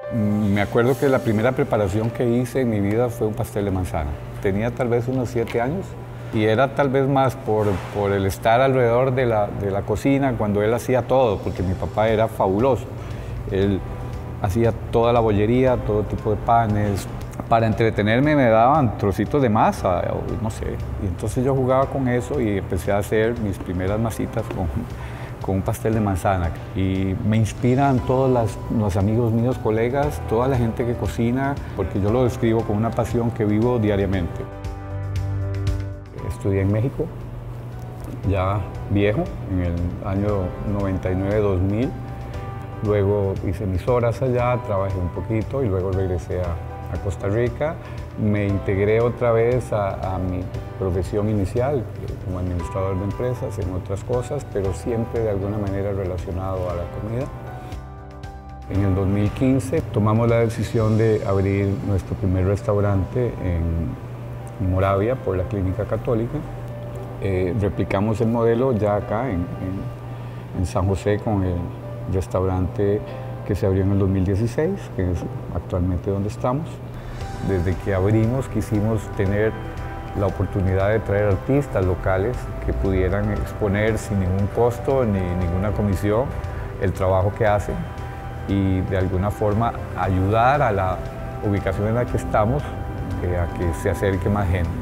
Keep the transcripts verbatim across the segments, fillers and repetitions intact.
Me acuerdo que la primera preparación que hice en mi vida fue un pastel de manzana. Tenía tal vez unos siete años y era tal vez más por, por el estar alrededor de la, de la cocina cuando él hacía todo, porque mi papá era fabuloso. Él hacía toda la bollería, todo tipo de panes. Para entretenerme me daban trocitos de masa, o no sé. Y entonces yo jugaba con eso y empecé a hacer mis primeras masitas con, con un pastel de manzana. Y me inspiran todos las, los amigos míos, colegas, toda la gente que cocina, porque yo lo describo con una pasión que vivo diariamente. Estudié en México, ya viejo, en el año noventa y nueve dos mil. Luego hice mis horas allá, trabajé un poquito y luego regresé a a Costa Rica. Me integré otra vez a, a mi profesión inicial como administrador de empresas, en otras cosas, pero siempre de alguna manera relacionado a la comida. En el dos mil quince tomamos la decisión de abrir nuestro primer restaurante en Moravia por la Clínica Católica. Eh, replicamos el modelo ya acá en, en, en San José con el restaurante que se abrió en el dos mil dieciséis, que es actualmente donde estamos. Desde que abrimos quisimos tener la oportunidad de traer artistas locales que pudieran exponer sin ningún costo ni ninguna comisión el trabajo que hacen y de alguna forma ayudar a la ubicación en la que estamos eh, a que se acerque más gente.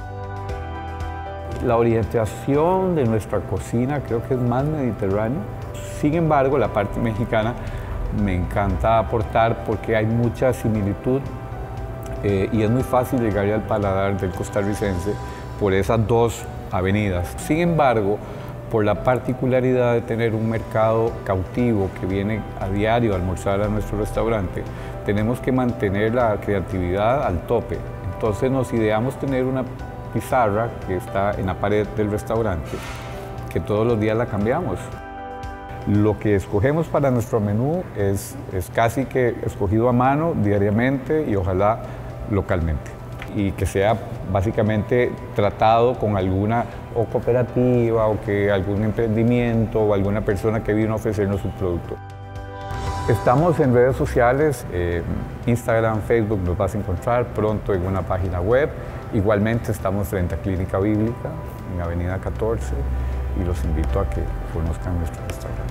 La orientación de nuestra cocina creo que es más mediterránea. Sin embargo, la parte mexicana me encanta aportar porque hay mucha similitud eh, y es muy fácil llegar al paladar del costarricense por esas dos avenidas. Sin embargo, por la particularidad de tener un mercado cautivo que viene a diario a almorzar a nuestro restaurante, tenemos que mantener la creatividad al tope. Entonces nos ideamos tener una pizarra que está en la pared del restaurante, que todos los días la cambiamos. Lo que escogemos para nuestro menú es, es casi que escogido a mano diariamente y ojalá localmente. Y que sea básicamente tratado con alguna o cooperativa o que algún emprendimiento o alguna persona que vino a ofrecernos su producto. Estamos en redes sociales, eh, Instagram, Facebook, nos vas a encontrar pronto en una página web. Igualmente estamos frente a Clínica Bíblica, en Avenida catorce, y los invito a que conozcan nuestro restaurante.